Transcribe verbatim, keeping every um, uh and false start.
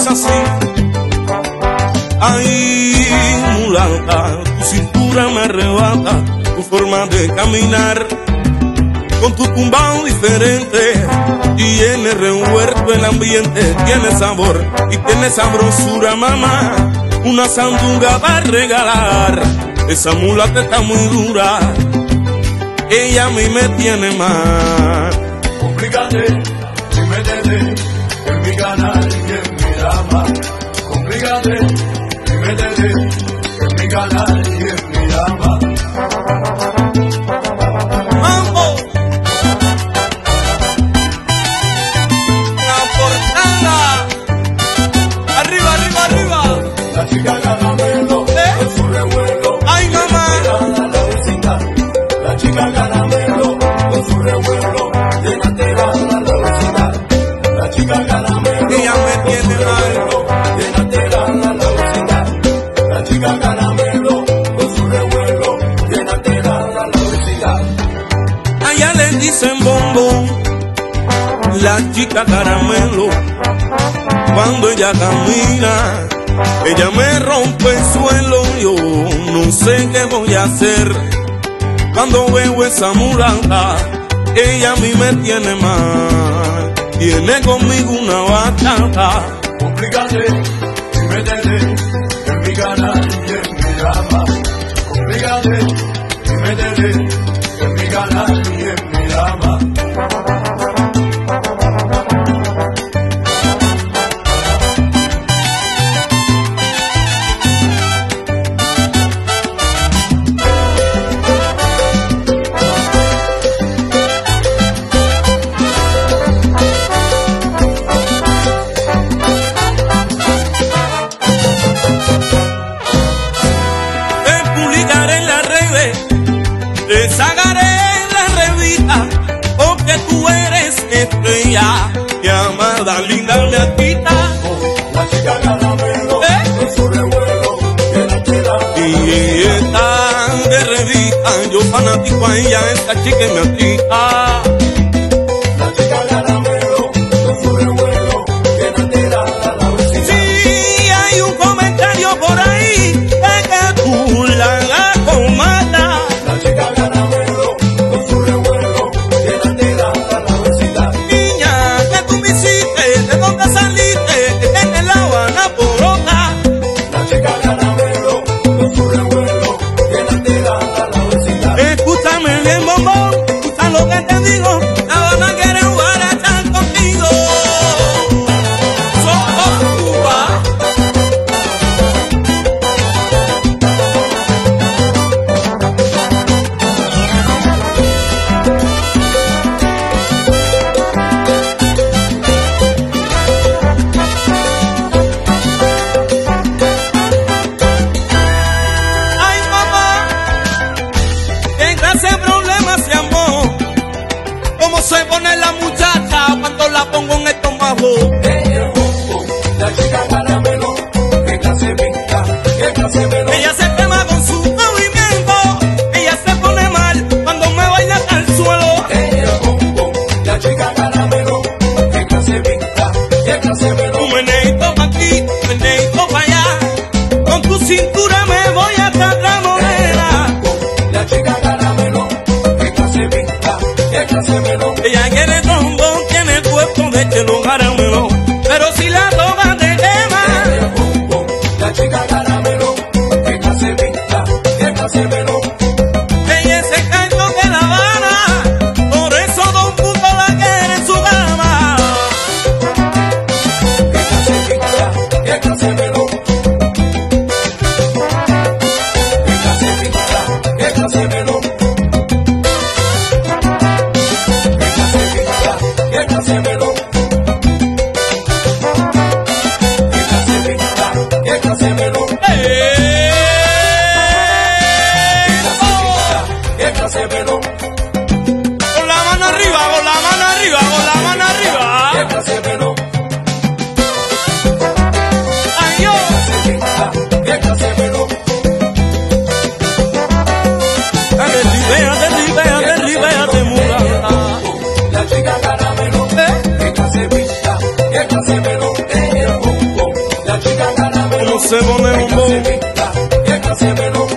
dice así. Ay, mulata, tu cintura me arrebata, tu forma de caminar, con tu tumbao diferente, tiene revuelto el ambiente, tiene sabor y tiene sabrosura, mamá, una sandunga para regalar. Esa mulata está muy dura, ella a mí me tiene mal. Complícate y métete en mi canal y en mi dama. Complícate y métete en mi canal y en mi dama. ¡Mambo! La portada. Arriba, arriba, arriba. La chica caramelo ¿Eh? con su revuelo. ¡Ay, mamá! La vecina. La chica caramelo con su revuelo. Llénatela la vecina. La chica caramelo. Ella me tiene mal. Llénatela la vecina. La chica caramelo con su revuelo. Llénatela la vecina. Allá le dicen bombón, la chica caramelo. Cuando ella camina, ella me rompe el suelo. Yo no sé qué voy a hacer cuando veo esa mulata. Ella a mí me tiene mal, tiene conmigo una batata. Complícate y métete en mi canal y en mi dama. Complícate y métete en mi canal y en mi dama. Te sacaré en la revista, porque tú eres estrella, que amada linda me atita. La chica caramelo ¿Eh? con su revuelo, llénatela. Y está de revista, yo fanático a ella, esta chica me atita. La chica caramelo con su revuelo, llénatela la vecina. Sí, hay un comentario por ahí de que tú la acomatas. La chica caramelo con su revuelo, llénatela la vecina. Niña, que tú me hiciste, de dónde saliste, que en La Habana por otra. La chica caramelo con su revuelo, llénatela la vecina. Escúchame bien, bombón, escucha lo que te digo. La Habana quiere jugar a estar contigo. Somos Cuba. Ay, mamá, qué clase de problema se amó. ¿Cómo se pone la muchacha cuando la pongo en el estómago? Ella bombo, la chica caramelo, que clase pinta, que clase melo. Ella se quema con su movimiento. Ella se pone mal cuando me baila al suelo. Ella bombo, la chica caramelo, que clase pinta, que clase melo. Un meneito pa' aquí, meneito pa' allá. Con tu cintura me voy hasta la morena. La chica caramelo, que clase pinta, que clase melo. Ella quiere trombón, tiene el cuerpo de chelo caramelo. Pero si la toca te quema. Ella bombo, la chica caramelo, que clase pinta, que clase melo. Ella es el canto de La Habana, por eso Don Puto la quiere en su cama. Que clase pinta, que clase melo. Que clase pinta, que clase melo. Que clase pinta, que clase melo. Que clase pinta, que clase melo. ¡Eh! Que clase melo. Con la mano arriba, con la mano arriba, con la mano Que arriba. clase melo. Ay, se pone un que se me lo